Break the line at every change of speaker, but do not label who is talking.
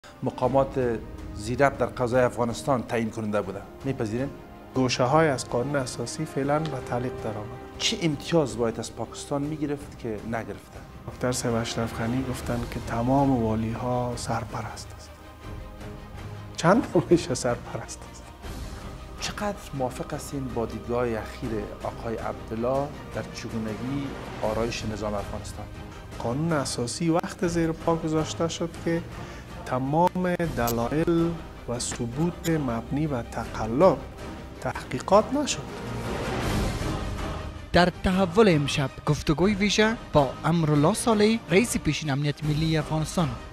مقامات زیربط در قضای افغانستان تعیین کننده بوده. میپذیرین؟
گوشه های از قانون اساسی فعلا به تعلیق در آمده.
چه امتیاز باید از پاکستان میگرفت که نگرفته؟
دکتر صاحب اشرف غنی گفتند که تمام والی ها سرپرست است. چند میشه سرپرست است؟
چقدر موافق هستین با دیدگاه اخیر آقای عبدالله در چگونگی آرایش نظام افغانستان؟
قانون اساسی وقت زیر پا گذاشته شد که تمام دلایل و ثبوت مبنی و تقلب تحقیقات نشد.
در تحول امشب گفتگوی ویژه با امرالله صالحی رئیس پیشین امنیت ملی افغانستان